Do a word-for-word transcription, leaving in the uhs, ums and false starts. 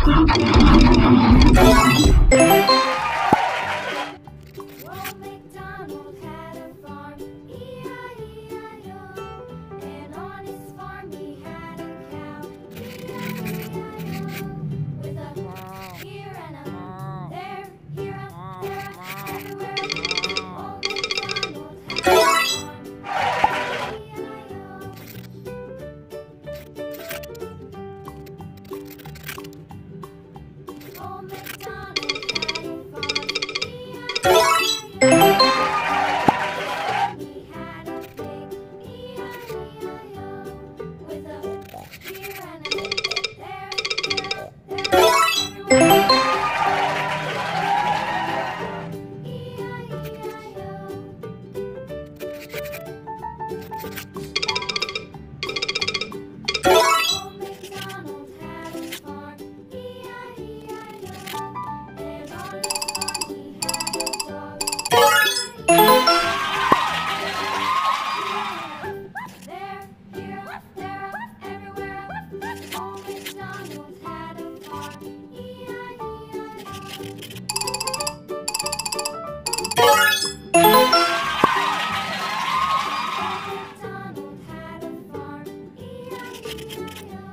Old MacDonald had a farm, E I E I O. And on his farm he had a cow, E I E I O. With a here and a there, here a there, a everywhere. Old MacDonald had a farm, E I E I O. Old MacDonald had a farm, E I E I O. He had a pig, E I E I O. With a here and a there, here, there, everywhere. E I E I O. Old MacDonald had a farm, E I E I O. And on his farm he had a dog, E I E I O. There, here, there, everywhere. Old MacDonald had a farm, E I E I O. Old MacDonald had a farm, E I E I O.